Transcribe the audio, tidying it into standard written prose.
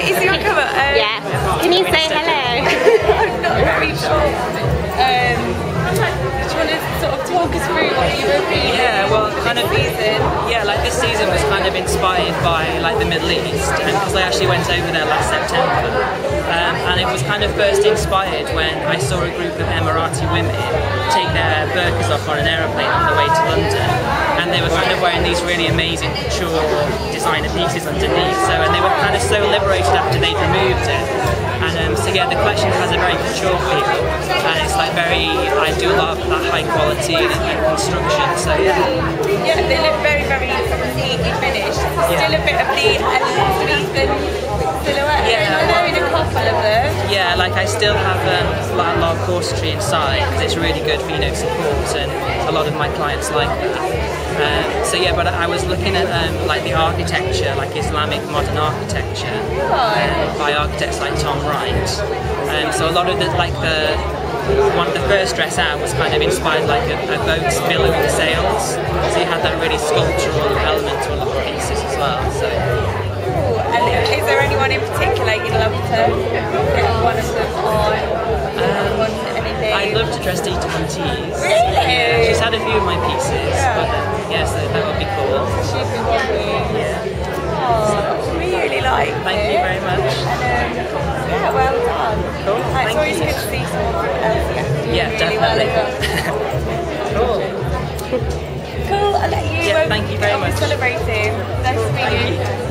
is your cover? Yeah. Can you say hello? I'm not very sure. Do you want to sort of talk us through what you were reading? Yeah, well, kind of season. Yeah, like this season was kind of inspired by like the Middle East, because I actually went over there last September, and it was kind of first inspired when I saw a group of Emirati women take their burqas off on an aeroplane on the way to London, and they were kind of wearing these really amazing couture designer pieces underneath. So, and they were kind of so liberated after they'd removed it. And so yeah, the collection has a very couture feel, and it's like I do a lot of that high quality and construction, so yeah. Yeah, they look very, very neatly finished. Still a bit of the Elizabethan silhouette, yeah, I know in a couple of them. Yeah, like I still have a lot of corsetry inside, because it's really good for, support, and a lot of my clients like that. So yeah, but I was looking at like the architecture, like Islamic modern architecture, by architects like Tom Wright. So a lot of the first dress out was kind of inspired like a boat's billowing sails. So you had that really sculptural element to a lot of pieces as well. So. Cool. And is there anyone in particular you'd love to get one of them on? Anything? I'd love to dress Dita Monteith. Really? Yeah, she's had a few of my pieces, but yes, that would be cool. She'd be lovely. Yeah. Oh, really like Thank you very much. And yeah, well done. Cool. It's always good to see someone else yeah, really definitely. Well Cool. cool. I'll let you thank you very much. Celebrating. Nice to meet you.